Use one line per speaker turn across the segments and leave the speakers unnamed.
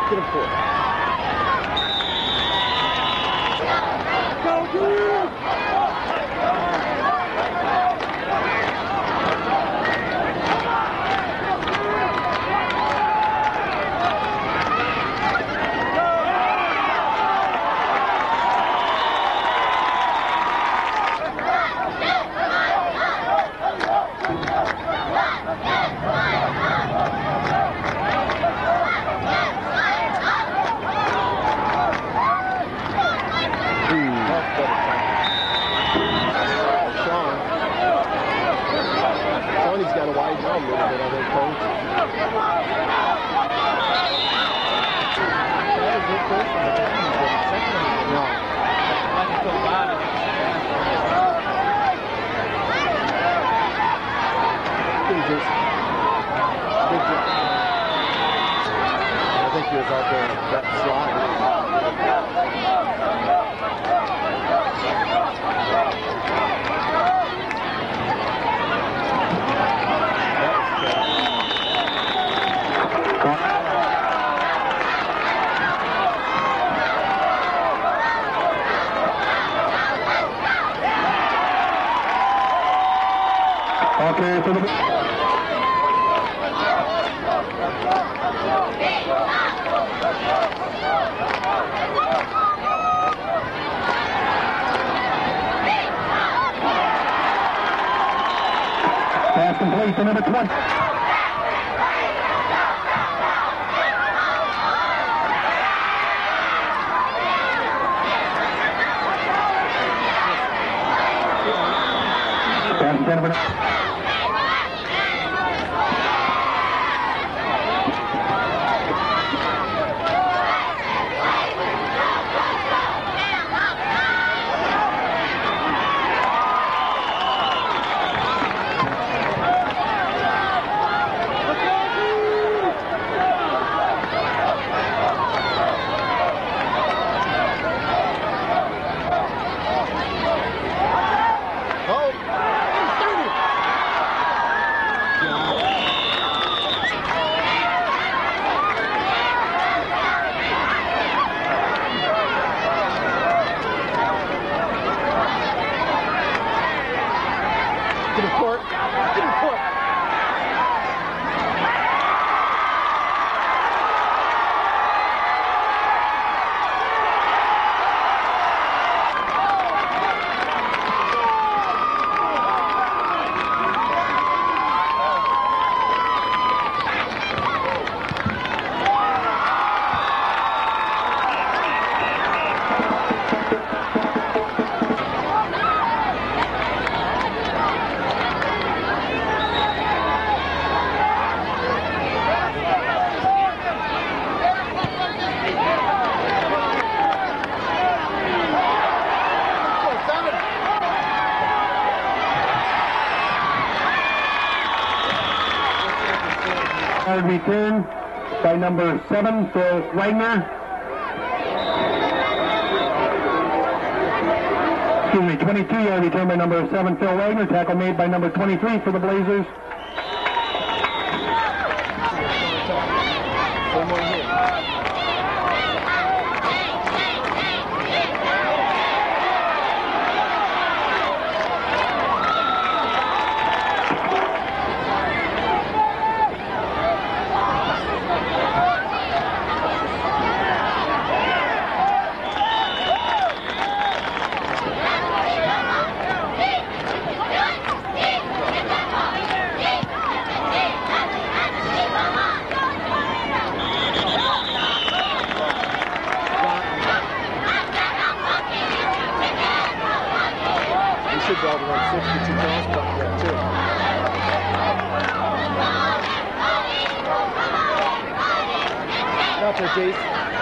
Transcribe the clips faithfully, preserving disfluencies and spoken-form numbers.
Get him for it. Go, dude! He's got a wide jump a little bit, I think, Coach. That is good first one, but that one was the second one. No. That's so bad. Good job. Good job. I think he was out there that slide.
Okay, for the pass complete to number twenty. Pass to number return by number seven, Phil Wagner. Excuse me, twenty-two yard return by number seven, Phil Wagner. Tackle made by number twenty-three for the Blazers. Out there, Jace.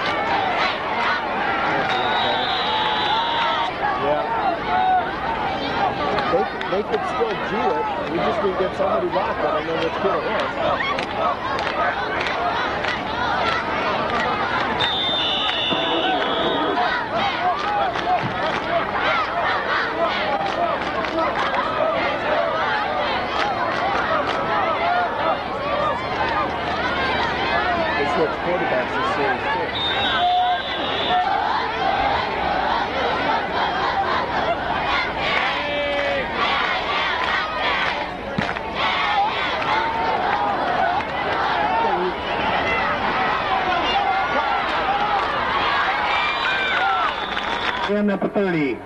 Yeah. They, they could still do it. We just need to get somebody locked. I don't know which kid it was. They switched quarterbacks this series, too. ten at the thirty.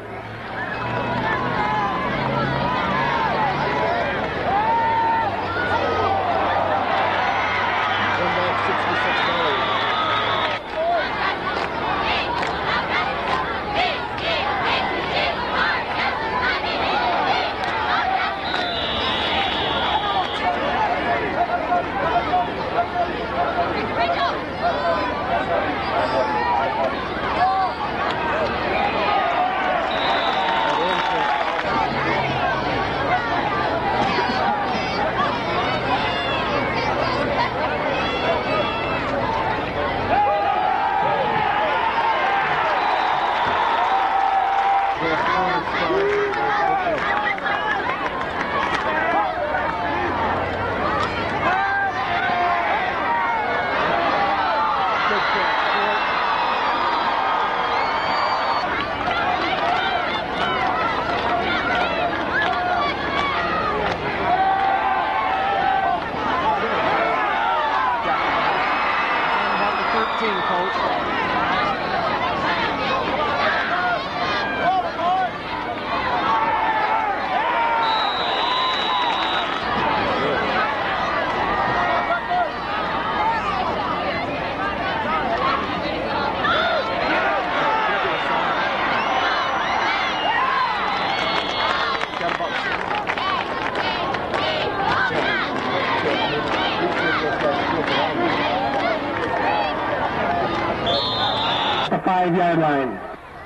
Five-yard line.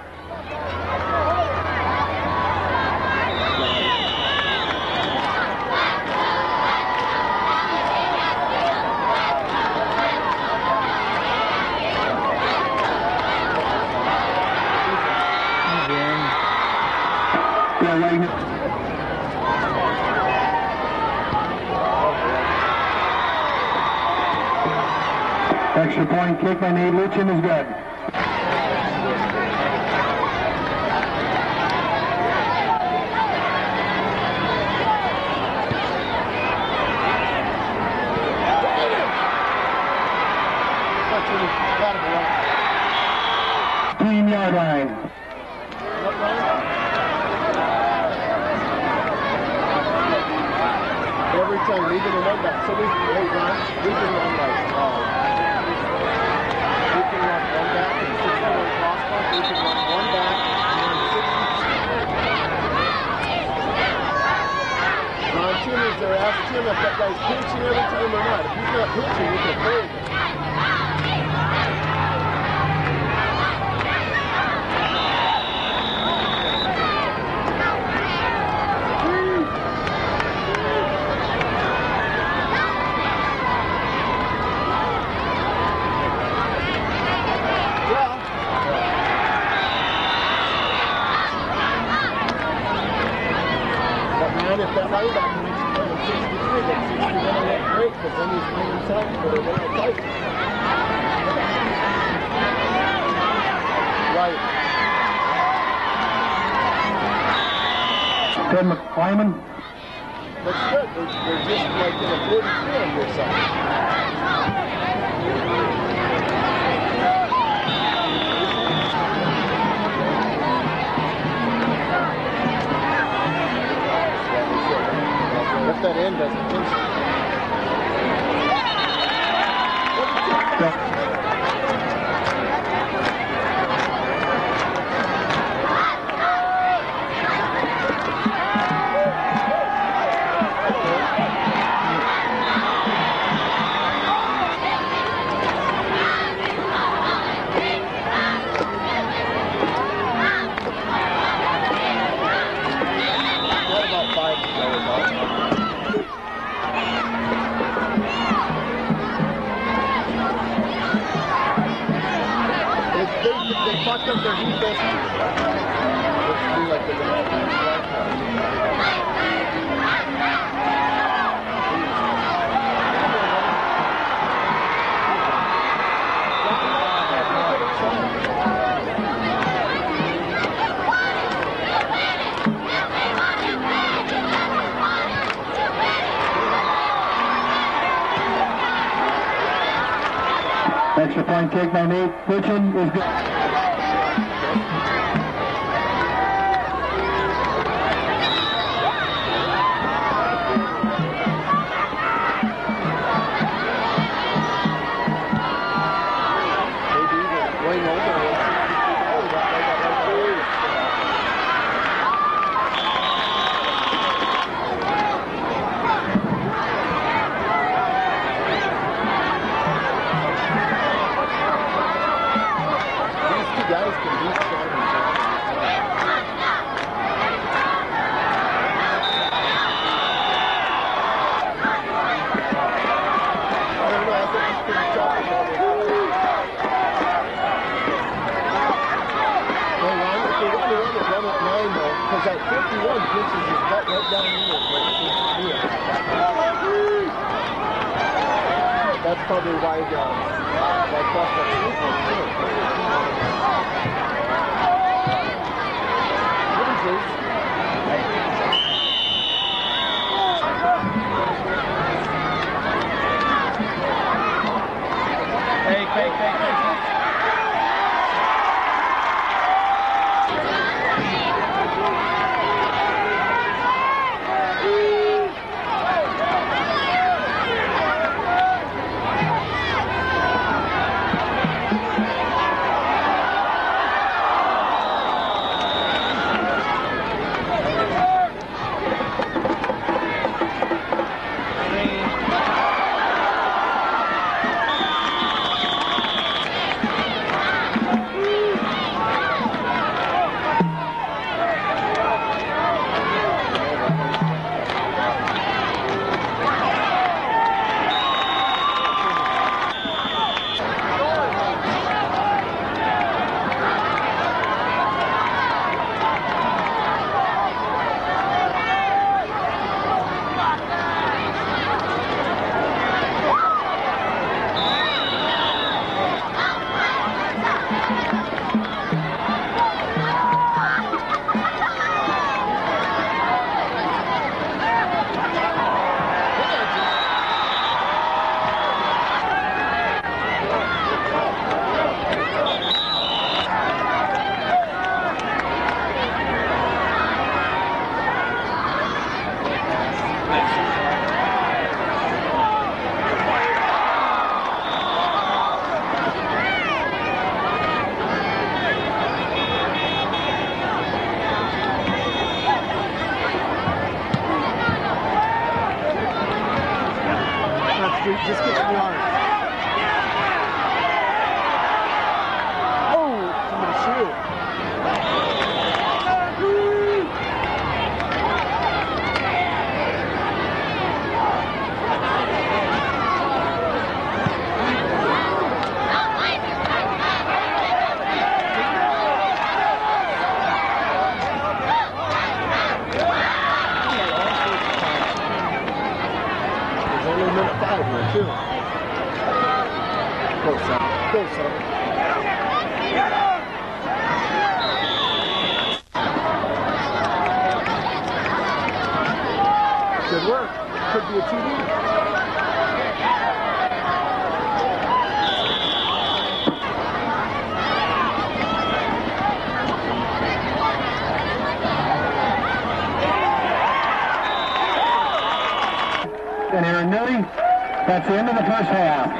Yeah, right here. Extra point kick by Nate Luchin is good. Yard line.
Every time we can run back, so we can run, we can run like, uh, we can run one back and sixty-one cross bump, we can run one back and then sixty. Ron Tim is there, ask Tim if that guy's pinching every time or not. If he's not pinching, we can play him. If that linebacker makes you play sixty-three, then sixty-one will look great, because then he's playing inside for the little tight. Right.
Ted McClyman.
That's good. They're, they're just like in a forty-three on your side. If that end doesn't finish. What about five to go about? They, they fucked up their defense. Let's do like the
Extra point kick by Nate Luchin is good.
twenty-one pitches his butt right down the middle. That's probably why uh, that prospect sleep was too. What is this?
Fake, fake, fake, fake, fake.
Just get to the arms. Oh, somebody shoot. There's only a minute five here, too. Go, son. Go, son. Good work. Could be a T V.
And Aaron Nilly, that's the end of the first half.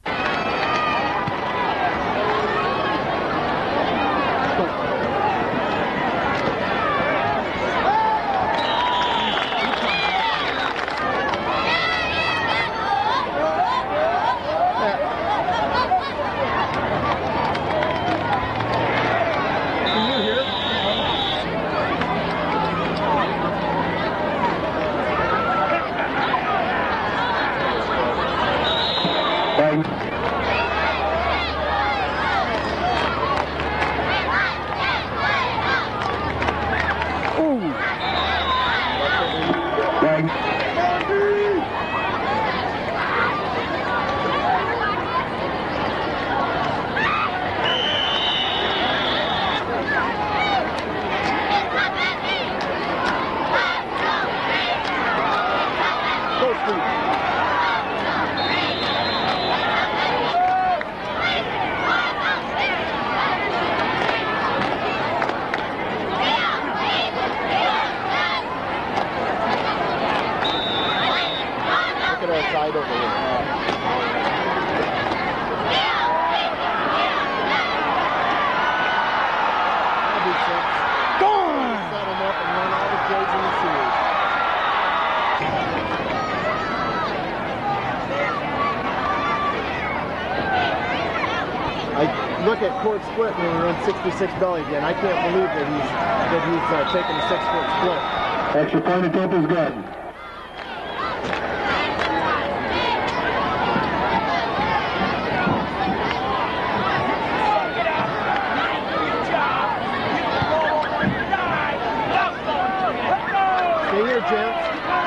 Side over here. That'll be six. Gone! Set him up and run all the plays in the series. I look at court split when we run sixty-six belly again. I can't believe that he's that he's uh, taking a six-foot split. Extra point attempt is good. Stay here, gents.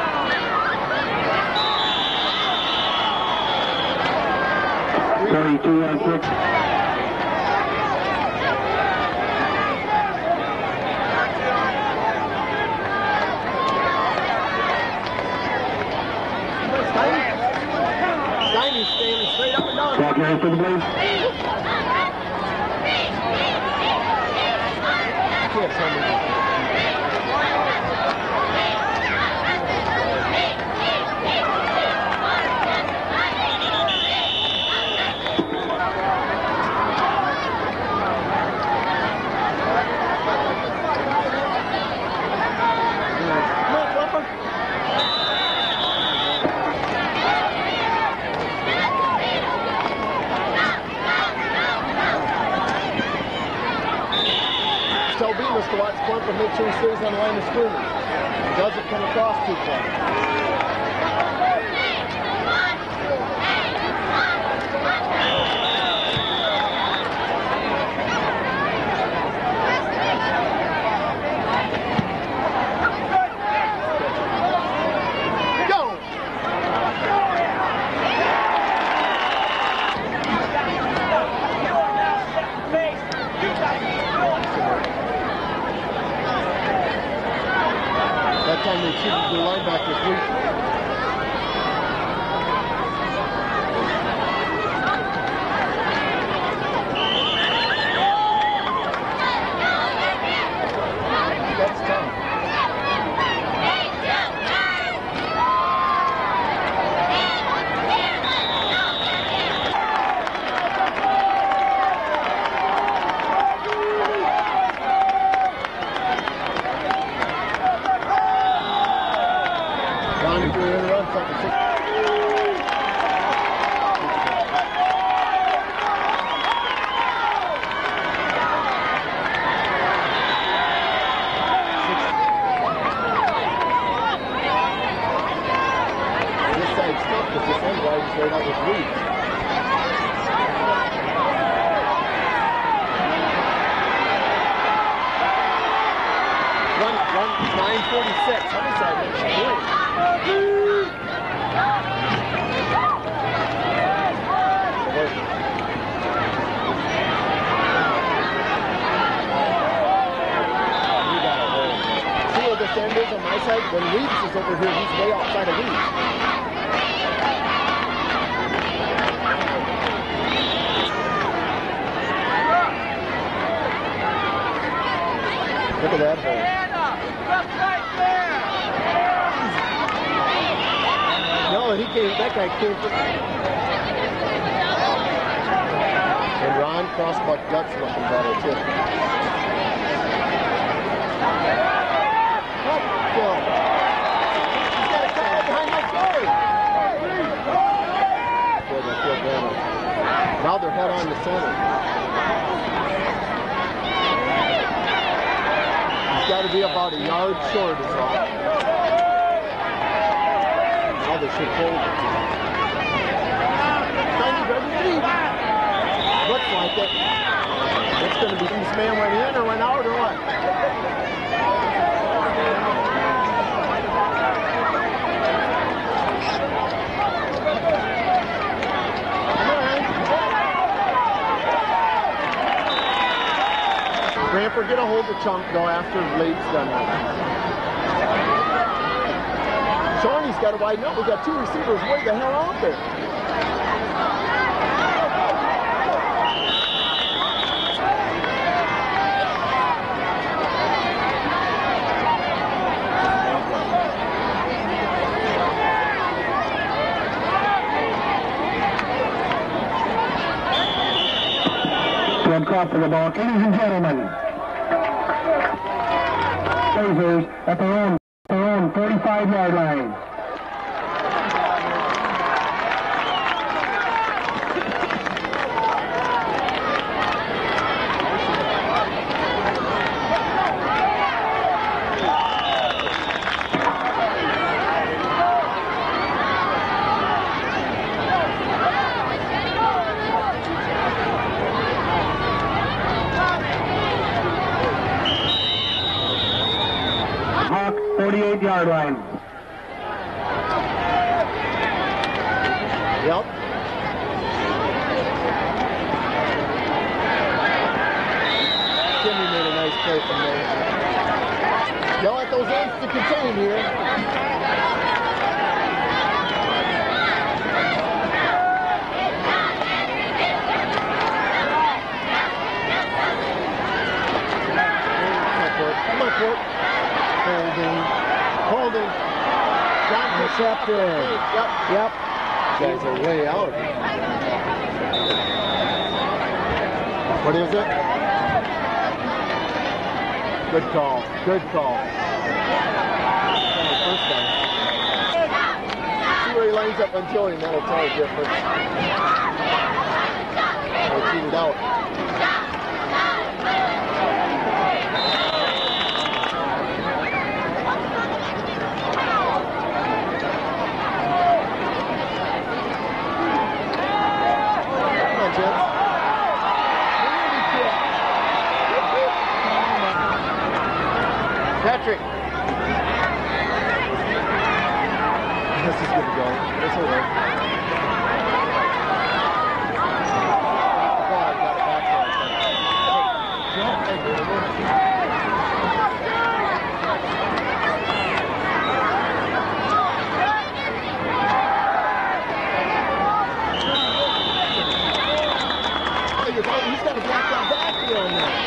Thirty-two on six.
Steiny's staying straight up and down.
Back here for the blue.
Can't tell me. Tell Bemis to watch Plump and make sure he stays on the line of scrimmage. He doesn't come across too far. That time they cheated the linebackers weak. That's tough. Right out with Reed. Run, run, nine forty-six. How many side makes you doing? See where this end is on my side? When Reeds is over here, he's way outside of Reeds. Look at that hole. No, he came, that guy came from... And Ron Crossbuck Guts looking better, too. What? Phil? He's got a guy behind that guard. Good, I feel better. Now they're head on the center. Got to be about a yard short is all. Now they should hold it. Tiny ready deep. Looks like it. It's going to be this man went in or went out or what? Cramper, get a hold of Chunk, go after Late's done that. Shawnee's got to widen up. We got two receivers way the hell out there.
One call for the ball. Ladies and gentlemen, Blazers at their own, their own thirty-five yard line. thirty-eight yard line.
Yep. Jimmy made a nice play from there. Y'all want those ends to contain here. Come on, Court. Holding. Holding.
Intercepted.
Yep.
Yep.
Guys are way out. What is it? Good call. Good call. First time. See where he lines up on Joey, and that'll tell the difference. I'll cheat it out. Patrick. This is good to go. This will work. Oh, I got it back there. He's got to block that backfield on there.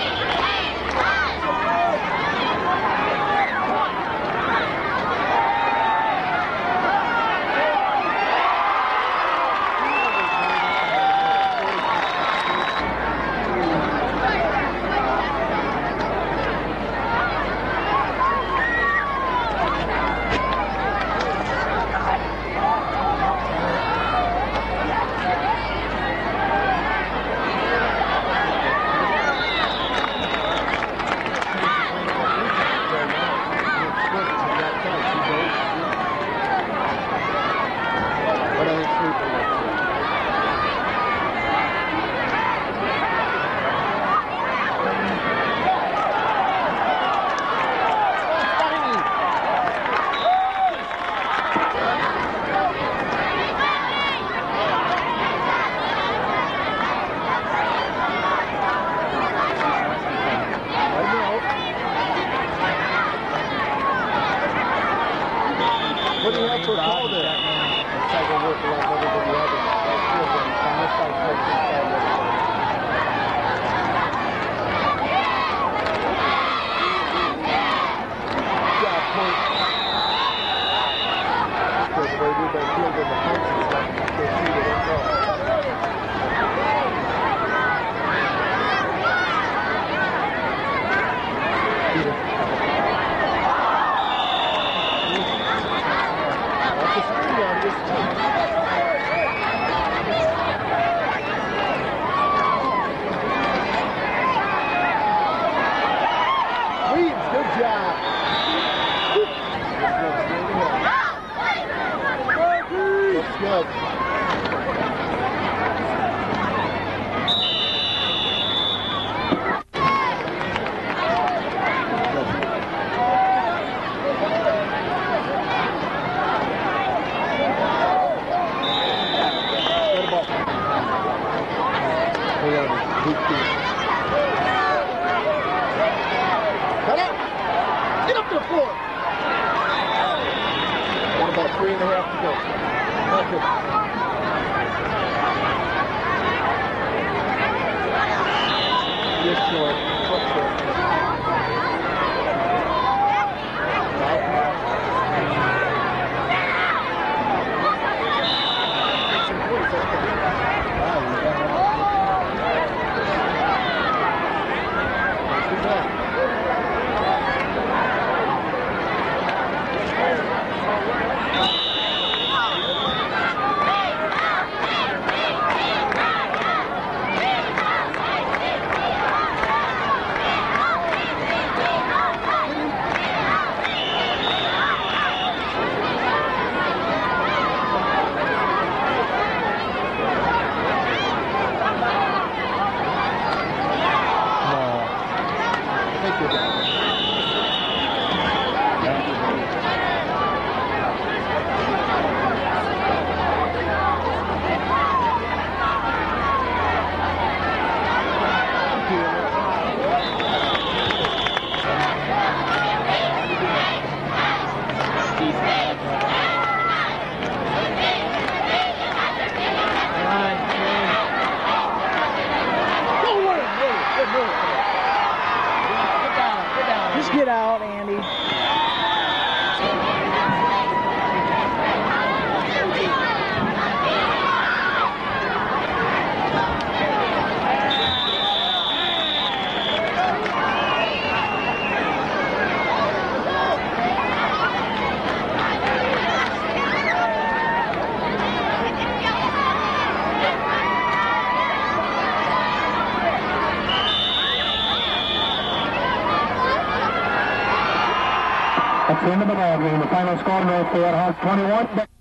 What do you have for a call there? It's like we're working like everybody else. On this side, this side, this side. Yeah, point. Because the way we've been fielding the punts and stuff, you can still see the one go. Good. Cut it! Get up to the floor! Got about three and a half to go. Okay. Just short. Foot short.
Just get out, Andy.
That's the end of the ball game. The final score, North Fayette has twenty-one.